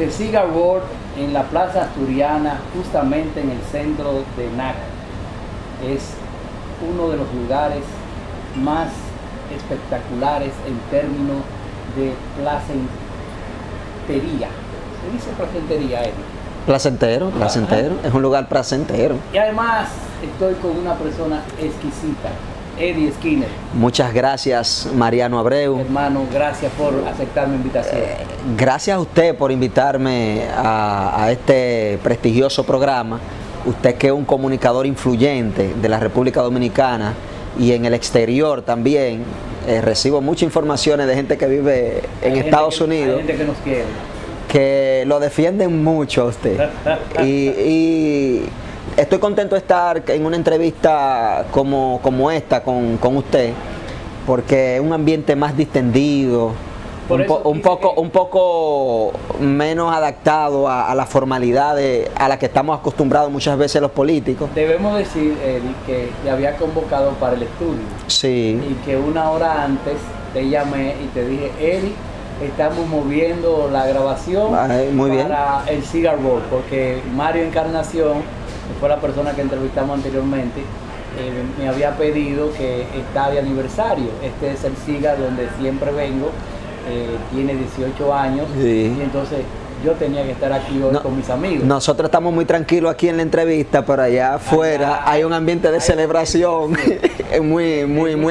The Cigar World en la Plaza Asturiana, justamente en el centro de Naca. Es uno de los lugares más espectaculares en términos de placentería. Se dice placentería, Eddie. Placentero, placentero. Es un lugar placentero. Y además estoy con una persona exquisita, Eddie Skinner. Muchas gracias, Mariano Abreu. Hermano, gracias por aceptar mi invitación. Gracias a usted por invitarme a este prestigioso programa. Usted que es un comunicador influyente de la República Dominicana y en el exterior también. Recibo muchas informaciones de gente que vive en Estados Unidos. Hay gente que nos quiere. Que lo defienden mucho a usted. y estoy contento de estar en una entrevista como esta con usted, porque es un ambiente más distendido, un poco menos adaptado a la formalidad a la que estamos acostumbrados muchas veces los políticos. Debemos decir, Eddie, que te había convocado para el estudio. Sí. Y que una hora antes te llamé y te dije, Eddie, estamos moviendo la grabación para el Cigar World, porque Mario Encarnación, que fue la persona que entrevistamos anteriormente, me había pedido que está de aniversario. Este es el cigar donde siempre vengo, tiene 18 años, sí. Y entonces yo tenía que estar aquí hoy con mis amigos. Nosotros estamos muy tranquilos aquí en la entrevista, pero allá afuera hay un ambiente de celebración muy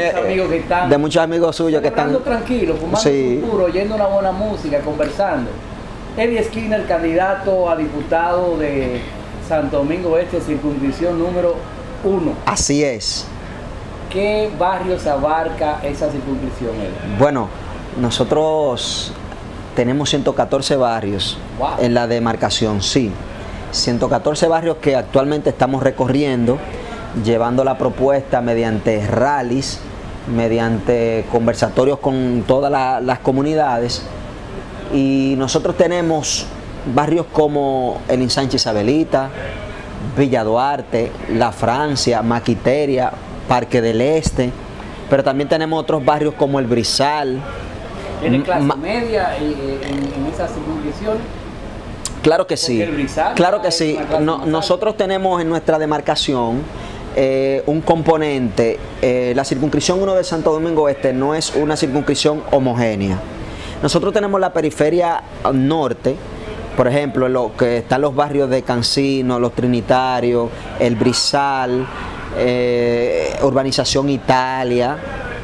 de muchos amigos suyos que están tranquilos, fumando su puro, oyendo una buena música, conversando. Eddie Skinner, candidato a diputado de Santo Domingo Este, circunscripción número 1. Así es. ¿Qué barrios abarca esa circunscripción, Eddie? Bueno, nosotros tenemos 114 barrios en la demarcación, sí. 114 barrios que actualmente estamos recorriendo, llevando la propuesta mediante rallies, mediante conversatorios con todas las comunidades. Y nosotros tenemos barrios como el Ensanche Isabelita, Villa Duarte, La Francia, Maquiteria, Parque del Este, pero también tenemos otros barrios como el Brizal. ¿Tiene clase media en esas circunscripciones? Claro que sí, claro que sí. Nosotros tenemos en nuestra demarcación un componente. La circunscripción 1 de Santo Domingo Este no es una circunscripción homogénea. Nosotros tenemos la periferia norte, por ejemplo, lo que están los barrios de Cancino, Los Trinitarios, el Brizal, Urbanización Italia,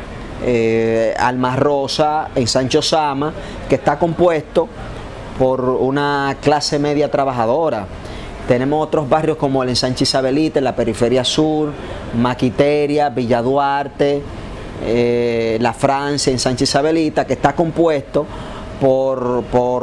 Alma Rosa, en Sancho Sama, que está compuesto por una clase media trabajadora. Tenemos otros barrios como el Ensanche Isabelita, en la periferia sur, Maquiteria, Villa Duarte, La Francia, Ensanche Isabelita, que está compuesto por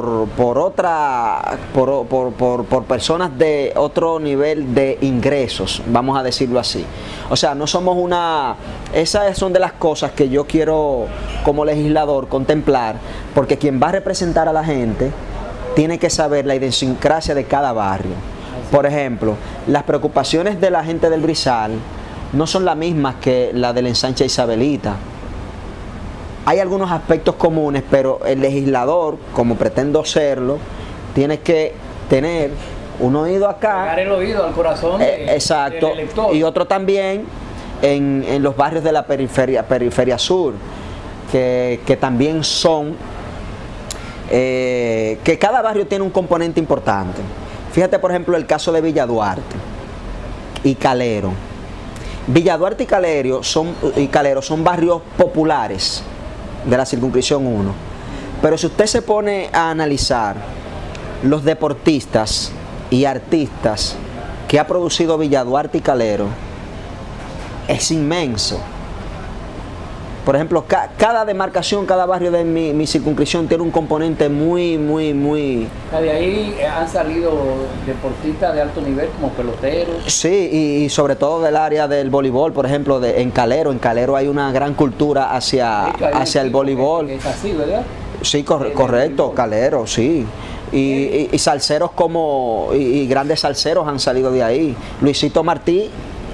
personas de otro nivel de ingresos, vamos a decirlo así. O sea, no somos esas son de las cosas que yo quiero como legislador contemplar, porque quien va a representar a la gente tiene que saber la idiosincrasia de cada barrio. Por ejemplo, las preocupaciones de la gente del Brizal no son las mismas que la del Ensanche Isabelita. Hay algunos aspectos comunes, pero el legislador, como pretendo serlo, tiene que tener un oído acá. Pegar el oído al corazón exacto, del elector. Y otro también en los barrios de la periferia sur, que también son, que cada barrio tiene un componente importante. Fíjate, por ejemplo, el caso de Villa Duarte y Calero. Villa Duarte y Calero son barrios populares de la circunscripción 1. Pero si usted se pone a analizar los deportistas y artistas que ha producido Villa Duarte y Calero, es inmenso. Por ejemplo, cada demarcación, cada barrio de mi circunscripción tiene un componente muy... De ahí han salido deportistas de alto nivel como peloteros. Sí, y sobre todo del área del voleibol, por ejemplo, en Calero. En Calero hay una gran cultura hacia el voleibol. Es así, ¿verdad? Sí, correcto, Calero, sí. Y salseros y grandes salseros han salido de ahí. Luisito Martí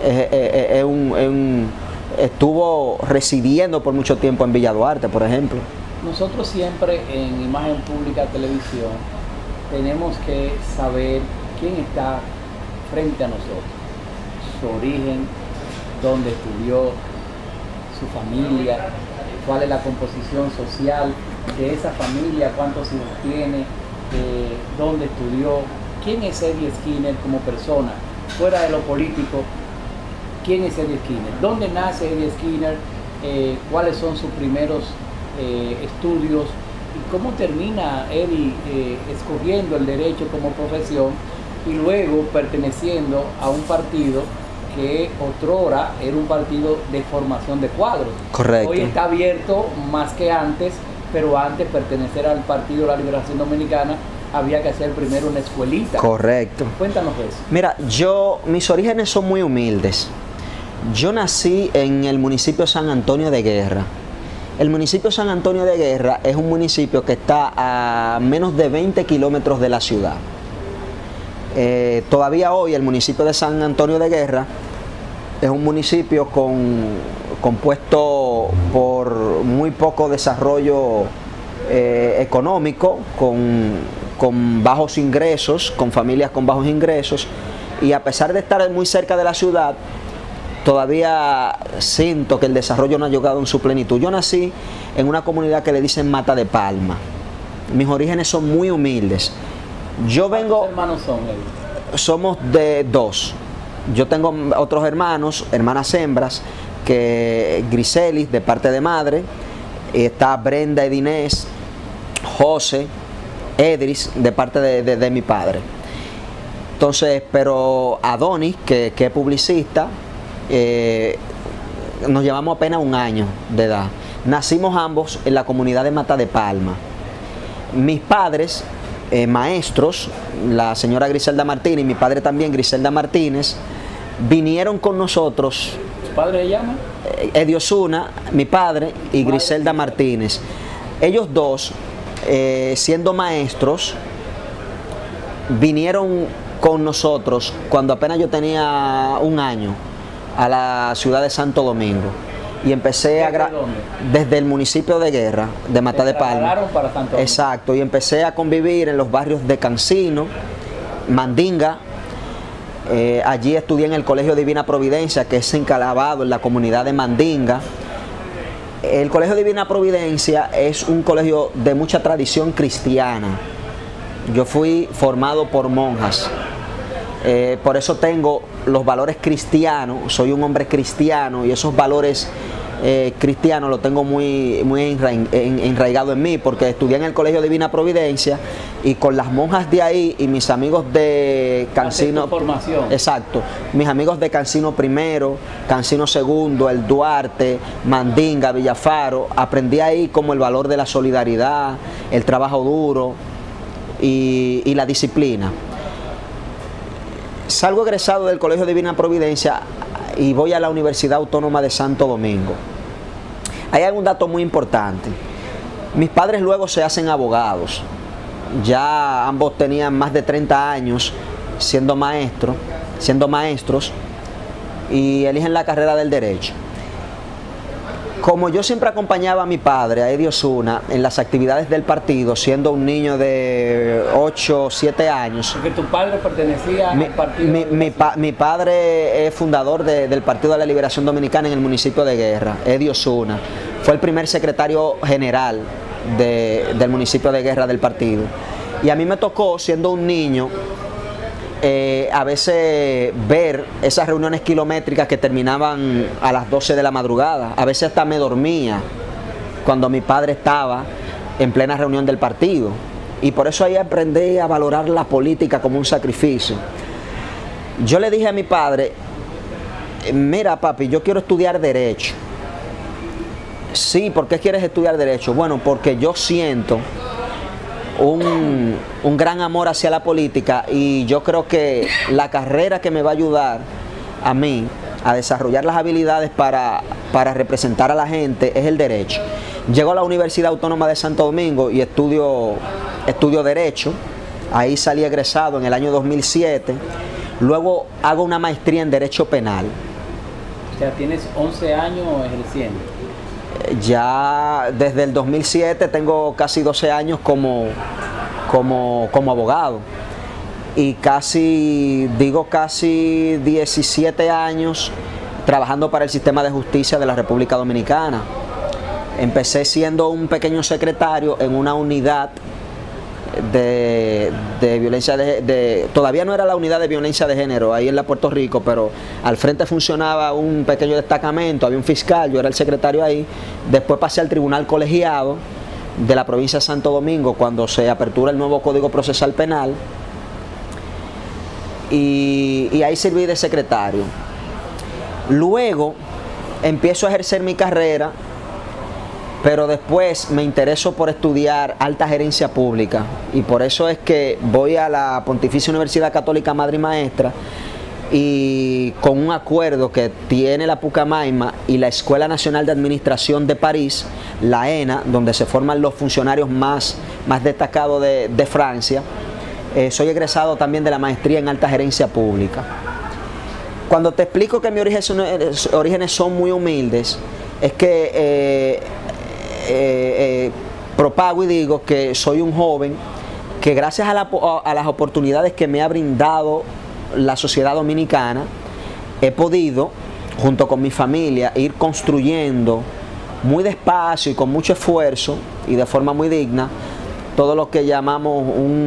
estuvo residiendo por mucho tiempo en Villa Duarte, por ejemplo. Nosotros siempre en Imagen Pública Televisión tenemos que saber quién está frente a nosotros, su origen, dónde estudió, su familia, cuál es la composición social de esa familia, cuántos hijos tiene, dónde estudió, quién es Eddie Skinner como persona, fuera de lo político, quién es Eddie Skinner, dónde nace Eddie Skinner, cuáles son sus primeros estudios y cómo termina Eddie escogiendo el derecho como profesión y luego perteneciendo a un partido que otrora era un partido de formación de cuadros. Correcto. Hoy está abierto más que antes, pero antes pertenecer al Partido de la Liberación Dominicana había que hacer primero una escuelita. Correcto. Cuéntanos eso. Mira, mis orígenes son muy humildes. Yo nací en el municipio San Antonio de Guerra. El municipio San Antonio de Guerra es un municipio que está a menos de 20 kilómetros de la ciudad. Todavía hoy el municipio de San Antonio de Guerra es un municipio compuesto por muy poco desarrollo económico, con bajos ingresos, con familias con bajos ingresos, y a pesar de estar muy cerca de la ciudad, todavía siento que el desarrollo no ha llegado en su plenitud. Yo nací en una comunidad que le dicen Mata de Palma. Mis orígenes son muy humildes. ¿Cuántos hermanos son, Eddie? Somos de dos. Yo tengo otros hermanos, hermanas hembras, que Griselis de parte de madre, está Brenda Edinés, José, Edris de parte de mi padre. Entonces, pero Adonis, que es publicista, nos llevamos apenas un año de edad. Nacimos ambos en la comunidad de Mata de Palma. Mis padres, maestros, la señora Griselda Martínez y mi padre también, Griselda Martínez, vinieron con nosotros. ¿Su padre se llama? Eddie Osuna, mi padre, y Griselda Martínez. Ellos dos, siendo maestros, vinieron con nosotros cuando apenas yo tenía un año a la ciudad de Santo Domingo. Y empecé desde el municipio de Guerra, de Mata de Palma. Para Santo Domingo. Exacto, y empecé a convivir en los barrios de Cancino, Mandinga. Allí estudié en el Colegio Divina Providencia, que es enclavado en la comunidad de Mandinga. El Colegio Divina Providencia es un colegio de mucha tradición cristiana. Yo fui formado por monjas. Por eso tengo los valores cristianos, soy un hombre cristiano y esos valores cristianos los tengo muy enraigado en mí, porque estudié en el Colegio Divina Providencia y con las monjas de ahí y mis amigos de Cancino, exacto, mis amigos de Cancino primero, Cancino segundo, el Duarte, Mandinga, Villafaro, aprendí ahí como el valor de la solidaridad, el trabajo duro y la disciplina. Salgo egresado del Colegio Divina Providencia y voy a la Universidad Autónoma de Santo Domingo. Hay un dato muy importante. Mis padres luego se hacen abogados. Ya ambos tenían más de 30 años siendo maestros y eligen la carrera del derecho. Como yo siempre acompañaba a mi padre, a Eddie Osuna, en las actividades del partido, siendo un niño de 8 o 7 años. Porque tu padre pertenecía al partido. Mi padre es fundador del Partido de la Liberación Dominicana en el municipio de Guerra, Eddie Osuna. Fue el primer secretario general del municipio de Guerra del partido. Y a mí me tocó, siendo un niño, a veces ver esas reuniones kilométricas que terminaban a las 12 de la madrugada. A veces hasta me dormía cuando mi padre estaba en plena reunión del partido. Y por eso ahí aprendí a valorar la política como un sacrificio. Yo le dije a mi padre, mira papi, yo quiero estudiar Derecho. Sí, ¿por qué quieres estudiar Derecho? Bueno, porque yo siento un gran amor hacia la política y yo creo que la carrera que me va a ayudar a mí a desarrollar las habilidades para representar a la gente es el derecho. Llego a la Universidad Autónoma de Santo Domingo y estudio Derecho. Ahí salí egresado en el año 2007. Luego hago una maestría en Derecho Penal. O sea, tienes 11 años ejerciendo. Ya desde el 2007 tengo casi 12 años como como abogado. Y casi 17 años trabajando para el sistema de justicia de la República Dominicana. Empecé siendo un pequeño secretario en una unidad de violencia todavía no era la unidad de violencia de género ahí en la Puerto Rico, pero al frente funcionaba un pequeño destacamento, había un fiscal, yo era el secretario ahí. Después pasé al tribunal colegiado de la provincia de Santo Domingo cuando se apertura el nuevo Código Procesal Penal, y ahí serví de secretario. Luego empiezo a ejercer mi carrera, pero después me intereso por estudiar alta gerencia pública, y por eso es que voy a la Pontificia Universidad Católica Madre y Maestra, y con un acuerdo que tiene la Pucamaima y la Escuela Nacional de Administración de París, la ENA, donde se forman los funcionarios más destacados de Francia, soy egresado también de la maestría en alta gerencia pública. Cuando te explico que mis orígenes son muy humildes, es que propago y digo que soy un joven que gracias a las oportunidades que me ha brindado la sociedad dominicana, he podido, junto con mi familia, ir construyendo muy despacio y con mucho esfuerzo y de forma muy digna todo lo que llamamos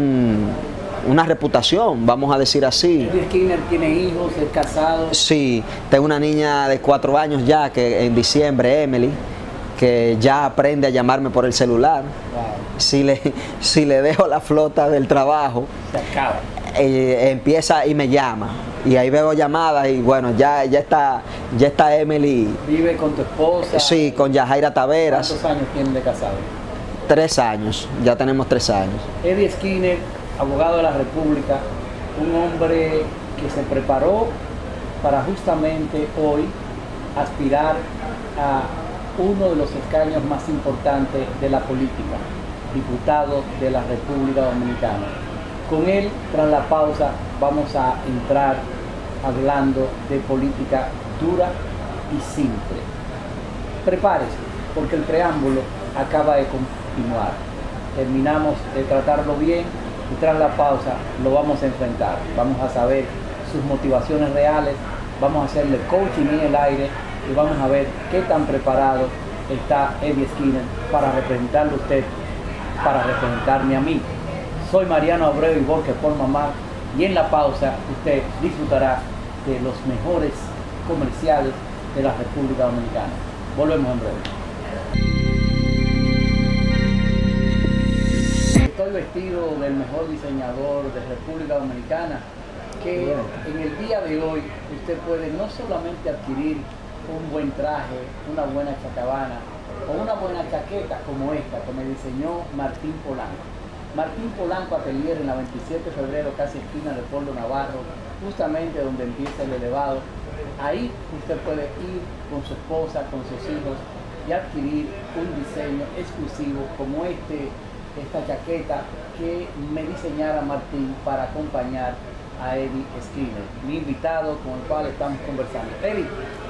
una reputación, vamos a decir así. Eddie Skinner tiene hijos, es casado. Sí, tengo una niña de 4 años ya, que en diciembre, Emily, que ya aprende a llamarme por el celular. Wow. Si le dejo la flota del trabajo, se acaba. Empieza y me llama, y ahí veo llamadas, y bueno, ya está Emily. ¿Vive con tu esposa? Sí, con Yajaira Taveras. ¿Cuántos años tienen de casado? 3 años, ya tenemos 3 años. Eddie Skinner, abogado de la República, un hombre que se preparó para justamente hoy aspirar a uno de los escaños más importantes de la política, diputado de la República Dominicana. Con él, tras la pausa, vamos a entrar hablando de política dura y simple. Prepárese, porque el preámbulo acaba de continuar. Terminamos de tratarlo bien y tras la pausa lo vamos a enfrentar. Vamos a saber sus motivaciones reales, vamos a hacerle coaching en el aire y vamos a ver qué tan preparado está Eddie Skinner para representarlo a usted, para representarme a mí. Soy Mariano Abreu y Borges por Mamá, y en la pausa usted disfrutará de los mejores comerciales de la República Dominicana. Volvemos en breve. Estoy vestido del mejor diseñador de República Dominicana, que en el día de hoy usted puede no solamente adquirir un buen traje, una buena chacabana o una buena chaqueta como esta que me diseñó Martín Polanco. Martín Polanco Atelier en la 27 de febrero, casi esquina de Pueblo Navarro, justamente donde empieza el elevado. Ahí usted puede ir con su esposa, con sus hijos y adquirir un diseño exclusivo como esta chaqueta que me diseñara Martín para acompañar a Eddie Skinner, mi invitado con el cual estamos conversando. Eddie,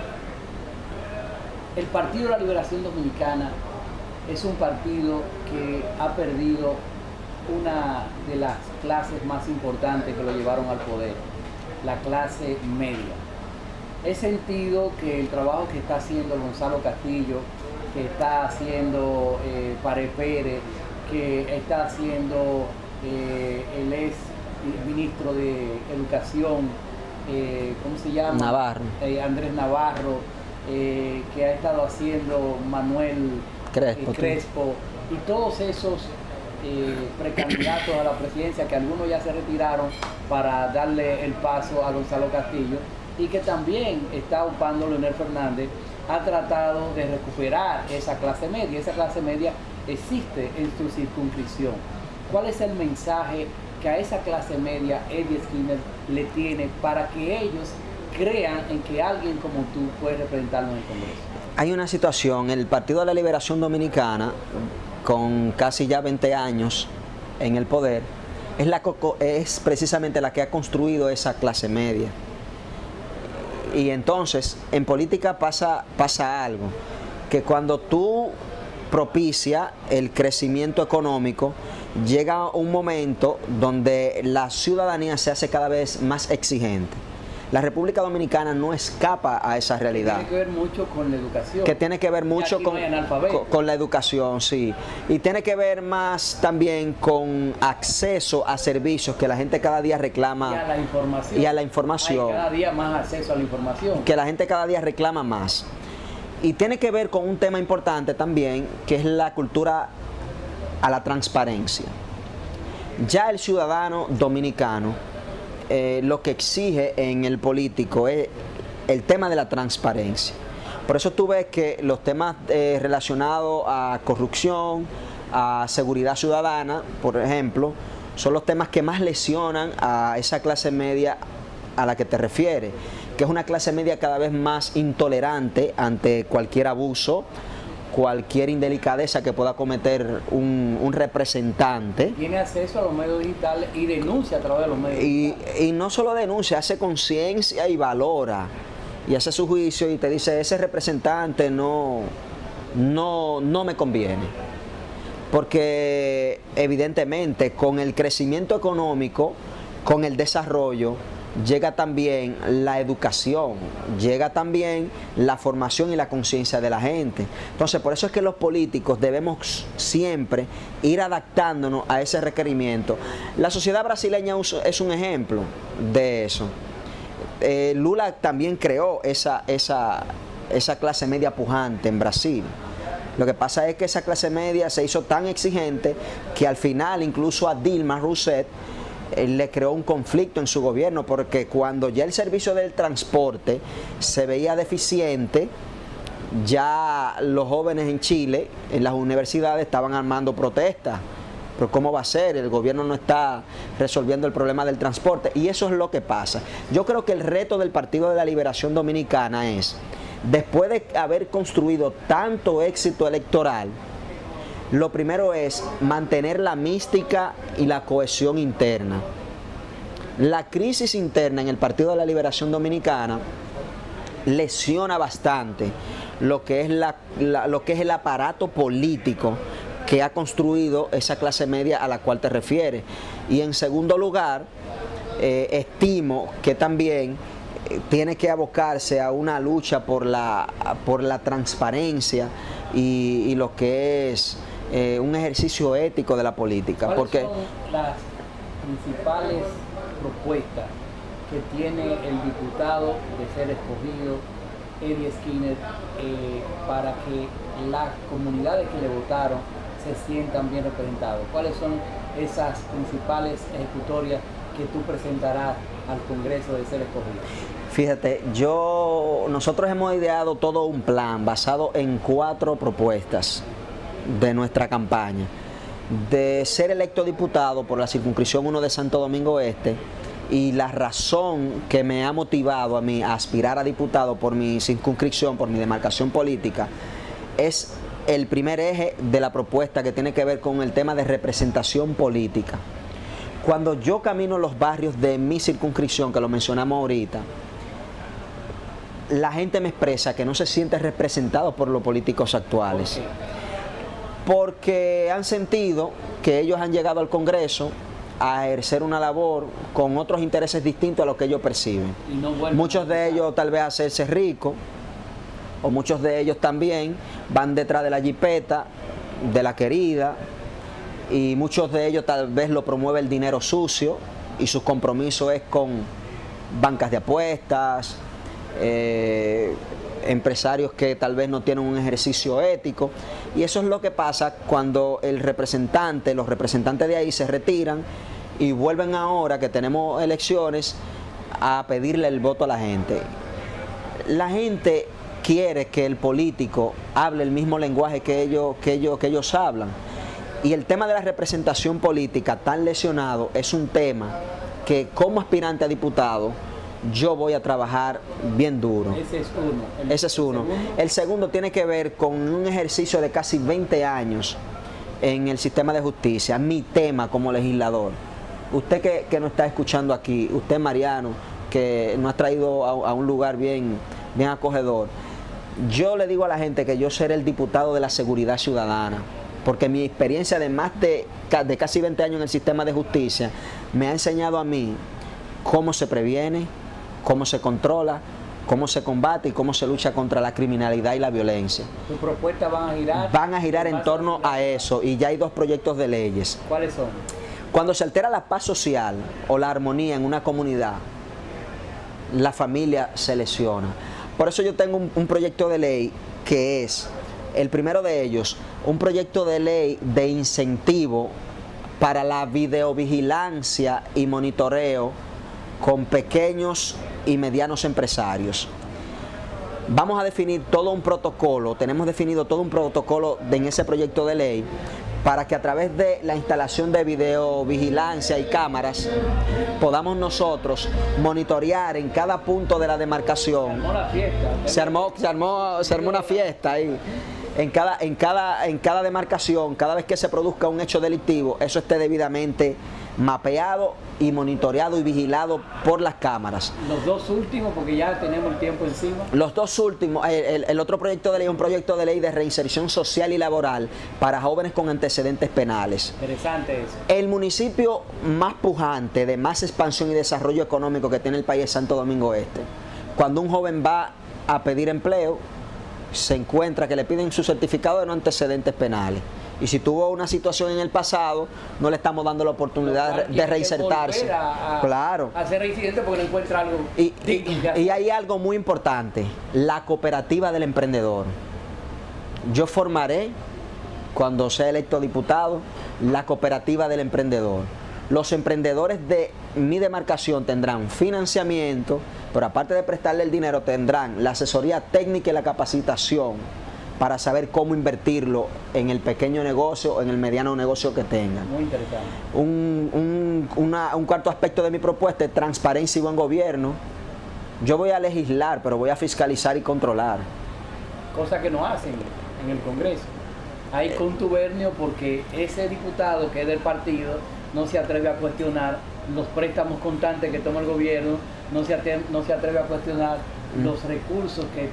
el Partido de la Liberación Dominicana es un partido que ha perdido una de las clases más importantes que lo llevaron al poder, la clase media. He sentido que el trabajo que está haciendo Gonzalo Castillo, que está haciendo Pare Pérez, que está haciendo el ex ministro de Educación, ¿cómo se llama? Navarro. Andrés Navarro, que ha estado haciendo Manuel Crespo, y todos esos precandidatos a la presidencia, que algunos ya se retiraron para darle el paso a Gonzalo Castillo, y que también está ocupando Leonel Fernández, ha tratado de recuperar esa clase media. Esa clase media existe en su circunscripción. ¿Cuál es el mensaje que a esa clase media Eddie Skinner le tiene para que ellos crean en que alguien como tú puede representarnos en el Congreso? Hay una situación, el Partido de la Liberación Dominicana, con casi ya 20 años en el poder, es precisamente la que ha construido esa clase media. Y entonces, en política pasa algo, que cuando tú propicias el crecimiento económico, llega un momento donde la ciudadanía se hace cada vez más exigente. La República Dominicana no escapa a esa realidad. Que tiene que ver mucho con la educación. Que tiene que ver mucho con la educación, sí. Y tiene que ver más también con acceso a servicios que la gente cada día reclama. Y a la información. Y a la información. Hay cada día más acceso a la información. Que la gente cada día reclama más. Y tiene que ver con un tema importante también, que es la cultura a la transparencia. Ya el ciudadano dominicano lo que exige en el político es el tema de la transparencia. Por eso tú ves que los temas relacionados a corrupción, a seguridad ciudadana, por ejemplo, son los temas que más lesionan a esa clase media a la que te refieres, que es una clase media cada vez más intolerante ante cualquier abuso, cualquier indelicadeza que pueda cometer un representante. Tiene acceso a los medios digitales y denuncia a través de los medios digitales. Y no solo denuncia, hace conciencia y valora. Y hace su juicio y te dice, ese representante no me conviene. Porque evidentemente con el crecimiento económico, con el desarrollo, llega también la educación, llega también la formación y la conciencia de la gente. Entonces, por eso es que los políticos debemos siempre ir adaptándonos a ese requerimiento. La sociedad brasileña es un ejemplo de eso. Lula también creó esa clase media pujante en Brasil. Lo que pasa es que esa clase media se hizo tan exigente que al final incluso a Dilma Rousseff le creó un conflicto en su gobierno, porque cuando ya el servicio del transporte se veía deficiente, ya los jóvenes en Chile, en las universidades, estaban armando protestas. Pero ¿cómo va a ser? El gobierno no está resolviendo el problema del transporte. Y eso es lo que pasa. Yo creo que el reto del Partido de la Liberación Dominicana es, después de haber construido tanto éxito electoral, lo primero es mantener la mística y la cohesión interna. La crisis interna en el Partido de la Liberación Dominicana lesiona bastante lo que es el aparato político que ha construido esa clase media a la cual te refieres. Y en segundo lugar, estimo que también tiene que abocarse a una lucha por la transparencia y lo que es un ejercicio ético de la política. ¿Cuáles porque son las principales propuestas que tiene el diputado de ser escogido, Eddie Skinner, para que las comunidades que le votaron se sientan bien representados? ¿Cuáles son esas principales ejecutorias que tú presentarás al Congreso de ser escogido? Fíjate, nosotros hemos ideado todo un plan basado en 4 propuestas de nuestra campaña. De ser electo diputado por la circunscripción 1 de Santo Domingo Este, y la razón que me ha motivado a mí a aspirar a diputado por mi circunscripción, por mi demarcación política, es el primer eje de la propuesta, que tiene que ver con el tema de representación política. Cuando yo camino los barrios de mi circunscripción, que lo mencionamos ahorita, la gente me expresa que no se siente representado por los políticos actuales. Porque han sentido que ellos han llegado al Congreso a ejercer una labor con otros intereses distintos a los que ellos perciben. Muchos de ellos tal vez a hacerse ricos, o muchos de ellos también van detrás de la jipeta, de la querida, y muchos de ellos tal vez lo promueve el dinero sucio, y su compromiso es con bancas de apuestas, empresarios que tal vez no tienen un ejercicio ético. Y eso es lo que pasa cuando los representantes de ahí se retiran y vuelven ahora que tenemos elecciones a pedirle el voto a la gente. La gente quiere que el político hable el mismo lenguaje que ellos hablan. Y el tema de la representación política tan lesionado es un tema que como aspirante a diputado yo voy a trabajar bien duro. Ese es uno. Ese es uno. El segundo tiene que ver con un ejercicio de casi 20 años en el sistema de justicia, mi tema como legislador. Usted que nos está escuchando aquí, usted Mariano, que nos ha traído a un lugar bien acogedor. Yo le digo a la gente que yo seré el diputado de la seguridad ciudadana. porque mi experiencia de más de casi 20 años en el sistema de justicia me ha enseñado a mí cómo se previene, cómo se controla, cómo se combate y cómo se lucha contra la criminalidad y la violencia. ¿Tus propuestas van a girar? Van a girar en torno a eso, y ya hay 2 proyectos de leyes. ¿Cuáles son? Cuando se altera la paz social o la armonía en una comunidad, la familia se lesiona. Por eso yo tengo un proyecto de ley que es, el primero de ellos, un proyecto de ley de incentivo para la videovigilancia y monitoreo con pequeños y medianos empresarios. Vamos a definir todo un protocolo, tenemos definido todo un protocolo en ese proyecto de ley para que a través de la instalación de videovigilancia y cámaras podamos nosotros monitorear en cada punto de la demarcación. Se armó una fiesta ahí. En cada demarcación, cada vez que se produzca un hecho delictivo, eso esté debidamente mapeado y monitoreado y vigilado por las cámaras. Los 2 últimos, porque ya tenemos el tiempo encima. Los 2 últimos, el otro proyecto de ley es un proyecto de ley de reinserción social y laboral para jóvenes con antecedentes penales. Interesante eso. El municipio más pujante, de más expansión y desarrollo económico que tiene el país es Santo Domingo Este. Cuando un joven va a pedir empleo, se encuentra que le piden su certificado de no antecedentes penales. Y si tuvo una situación en el pasado, no le estamos dando la oportunidad de reinsertarse. Claro. A ser reincidente porque no encuentra algo. Y hay algo muy importante, la cooperativa del emprendedor. Yo formaré, cuando sea electo diputado, la cooperativa del emprendedor. Los emprendedores de mi demarcación tendrán financiamiento, pero aparte de prestarle el dinero, tendrán la asesoría técnica y la capacitación para saber cómo invertirlo en el pequeño negocio o en el mediano negocio que tengan. Muy interesante. Un cuarto aspecto de mi propuesta es transparencia y buen gobierno. Yo voy a legislar, pero voy a fiscalizar y controlar. Cosa que no hacen en el Congreso. Hay contubernio porque ese diputado que es del partido no se atreve a cuestionar los préstamos constantes que toma el gobierno, no se atreve a cuestionar los recursos que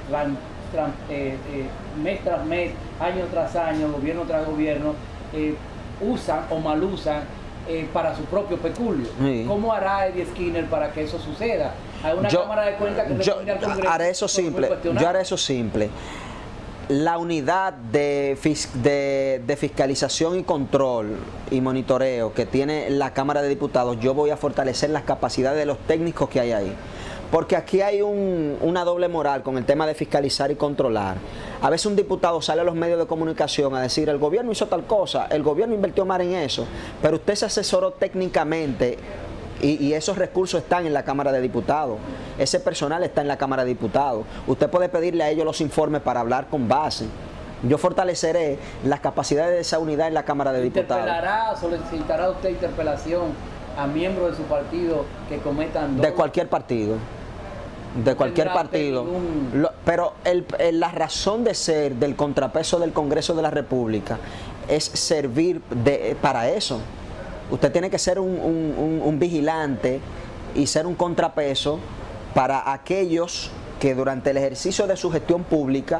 mes tras mes, año tras año, gobierno tras gobierno, usan o mal usan para su propio peculio. Sí. ¿Cómo hará Eddie Skinner para que eso suceda? ¿Hay una cámara de cuentas que yo haré eso simple. Yo haré eso simple. La unidad de fiscalización y control y monitoreo que tiene la Cámara de Diputados, yo voy a fortalecer las capacidades de los técnicos que hay ahí. Porque aquí hay una doble moral con el tema de fiscalizar y controlar. A veces un diputado sale a los medios de comunicación a decir, el gobierno hizo tal cosa, el gobierno invirtió más en eso, pero usted se asesoró técnicamente y esos recursos están en la Cámara de Diputados. Ese personal está en la Cámara de Diputados. Usted puede pedirle a ellos los informes para hablar con base. Yo fortaleceré las capacidades de esa unidad en la Cámara de Diputados. ¿Solicitará usted interpelación a miembros de su partido que cometan de cualquier partido? De cualquier partido. Pero la razón de ser del contrapeso del Congreso de la República es servir para eso. Usted tiene que ser un vigilante y ser un contrapeso para aquellos que durante el ejercicio de su gestión pública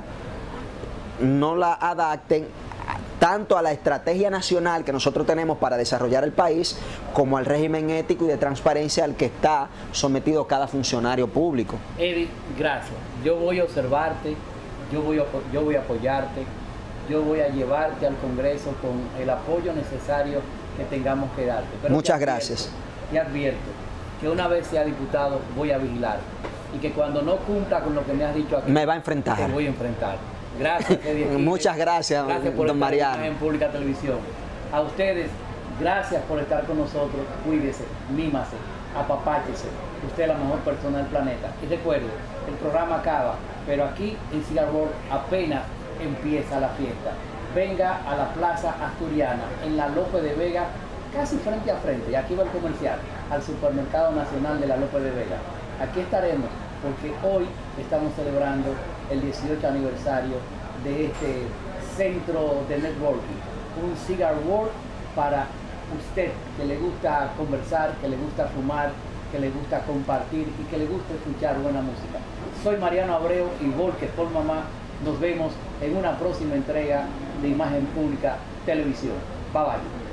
no la adapten tanto a la estrategia nacional que nosotros tenemos para desarrollar el país, como al régimen ético y de transparencia al que está sometido cada funcionario público. Eddie, gracias. Yo voy a observarte, yo voy a apoyarte, yo voy a llevarte al Congreso con el apoyo necesario que tengamos que darte. Pero muchas gracias. Te advierto que una vez sea diputado voy a vigilar y que cuando no cumpla con lo que me has dicho aquí, me va a enfrentar. Te voy a enfrentar. Gracias, Eddie. Muchas gracias, por don Mariano. En Pública Televisión. A ustedes, gracias por estar con nosotros. Cuídese, mímase, apapáchese. Usted es la mejor persona del planeta. Y recuerde, el programa acaba, pero aquí en Cigar World apenas empieza la fiesta. Venga a la Plaza Asturiana, en la López de Vega, casi frente a frente, y aquí va el comercial, al Supermercado Nacional de la López de Vega. Aquí estaremos, porque hoy estamos celebrando el 18 aniversario de este centro de networking, un Cigar World para usted que le gusta conversar, que le gusta fumar, que le gusta compartir y que le gusta escuchar buena música. Soy Mariano Abreu y Volker por Mamá. Nos vemos en una próxima entrega de Imagen Pública Televisión. Bye bye.